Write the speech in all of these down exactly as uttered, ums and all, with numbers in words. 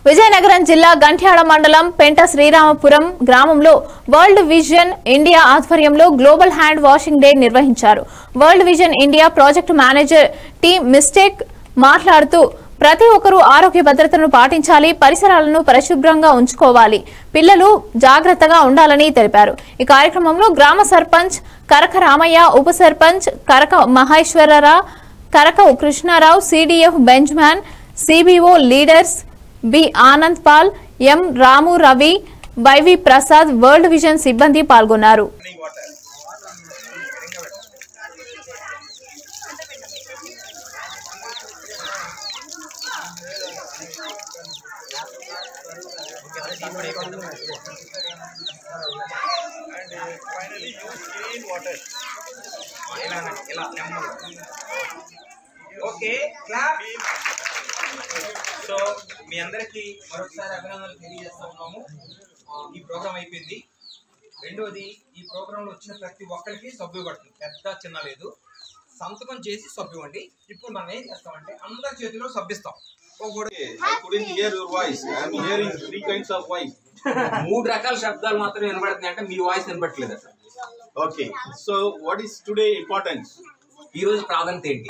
విజయనగరం జిల్లా గంట్యాడ మండలం పెంట శ్రీరామపురం గ్రామంలో వరల్డ్ విజన్ ఇండియా ఆధ్వర్యంలో గ్లోబల్ హ్యాండ్ వాషింగ్ డే నిర్వహించారు. World Vision India project manager T మిస్టేక్ మాట్లాడుతూ ప్రతి ఒక్కరూ ఆరోగ్య భద్రతను పాటించాలి, పరిసరాలను పరిశుభ్రంగా ఉంచుకోవాలి, పిల్లలు జాగ్రత్తగా ఉండాలని తెలిపారు. ఈ కార్యక్రమంలో గ్రామ సర్పంచ్ కరక రామయ్య, ఉప sarpanch Karaka Maheswararao, Karaka Krishnarao, CDF Benjamin, CBO leaders B Anand Paul, M Ramu, Ravi, YV Prasad, World Vision సిబ్బంది పాల్గొన్నారు. Okay clap. సో మీ అందరికి మరొకసారి అభినందనలు తెలియజేస్తా ఉన్నాము. ఈ ప్రోగ్రామ్ అయిపోయింది. రెండోది, ఈ ప్రోగ్రాంలో వచ్చిన ప్రతి ఒక్కరికి సబ్బు ఇవ్వట్లేదు, పెద్ద చిన్న లేదు, సంతకం చేసి సబ్బు ఇవ్వండి. ఇప్పుడు మనం ఏం చేస్తామంటే అందరి చేతిలో సబ్బిస్తాం. మూడు రకాల శబ్దాలు మాత్రం వినబడుతుంది అంటే మీ వాయిస్ వినపట్లేదు అసలు. Okay, so what is today importance? ఈ రోజు ప్రాధాన్యత ఏంటి?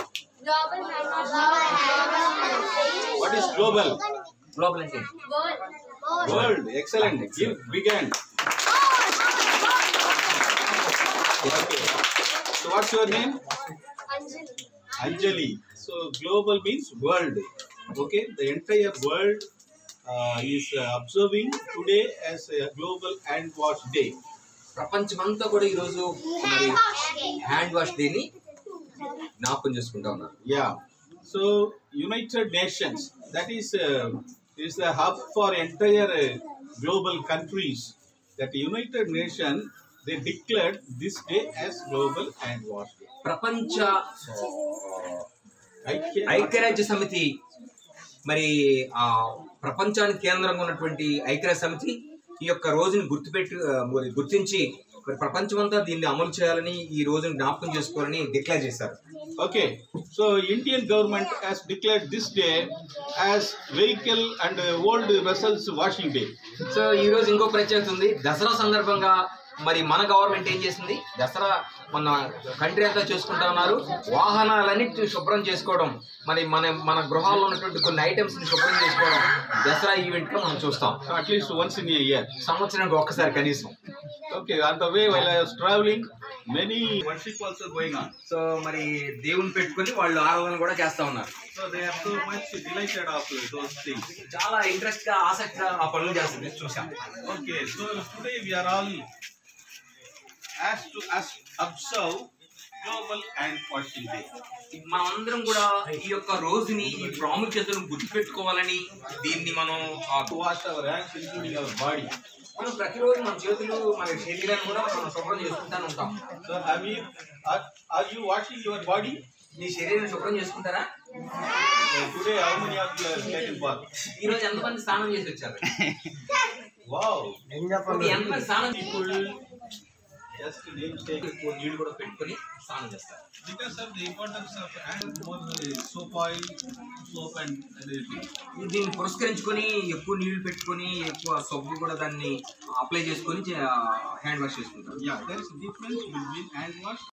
What is global? Global అంటే World. Excellent. Give big hand. Okay. So what's your name? Anjali. Anjali. So global means world. Okay. The entire world uh, is uh, observing today as a global hand wash day. ప్రపంచమంతా కూడా ఈ రోజు మరి hand wash day ని జ్ఞాపకం చేసుకుంటా ఉన్నారు. Yeah. So United Nations, that is uh, is the hub for entire uh, global countries. That United Nations, they declared this day as Global Hand Wash Day. ప్రపంచ ఐక్యరాజ్య సమితి మరి ఆ ప్రపంచానికి కేంద్రంగా ఉన్నటువంటి ఐక్యరాజ్య సమితి ఈ యొక్క రోజుని గుర్తుపెట్టి గుర్తించి మరి ప్రపంచమంతా దీన్ని అమలు చేయాలని, ఈ రోజుని జ్ఞాపకం చేసుకోవాలని డిక్లేర్ చేశారు. Okay, so Indian government has declared this day as vehicle and uh, old vessels washing day. సో ఈ రోజు ఇంకో ప్రత్యేకత ఉంది. దసరా సందర్భంగా మరి మన గవర్నమెంట్ ఏం చేసింది, దసరా మన కంట్రీ అంతా చూసుకుంటా ఉన్నారు, వాహనాలన్నిటిని శుభ్రం చేసుకోవడం, మరి మన మన గృహాల్లో ఉన్నటువంటి కొన్ని ఐటమ్స్ ని శుభ్రం చేసుకోవడం దసరా ఈవెంట్ లో మనం చూస్తాం. So at least once in a year. సంవత్సరానికి ఒక్కసారి కనీసం. Okay, on the way while I was traveling, many worship also going on. సో మరి దేవుని పెట్టుకొని వాళ్ళు ఆరాధన కూడా చేస్తా ఉన్నారు. So they are so much delighted of those things. చాలా ఇంట్రెస్ట్ గా ఆసక్తిగా ఆ పనులు చేస్తుంది చూసాం. Okay, so today we are all asked to as observe Global Hand Washing Day. మనం అందరం కూడా ఈ యొక్క రోజుని, ఈ ప్రాముఖ్యతను గుర్తుపెట్టుకోవాలని, దీన్ని మనం To wash our hands, including our body. మనం ప్రతిరోజు మన చేతులు, మన శరీరాన్ని కూడా మనం శుభ్రం చేసుకుంటానే ఉంటాం. So have you are, are you washing your body? మీ శరీరాన్ని శుభ్రం చేసుకుంటారా? Uh, today how many of you are taking bath? ఈ రోజు ఎంతమంది స్నానం చేసి వచ్చారు? Wow. ఎంతమంది స్నానం People just name take నీళ్ళు కూడా పెట్టుకొని స్నానం చేస్తారు. because of the importance of hand, more soap oil, soap and everything. దీన్ని పురస్కరించుకొని ఎక్కువ నీళ్లు పెట్టుకొని ఎక్కువ సబ్బు కూడా దాన్ని అప్లై చేసుకొని హ్యాండ్ వాష్ చేసుకుంటారు. Yeah, there is a difference between hand wash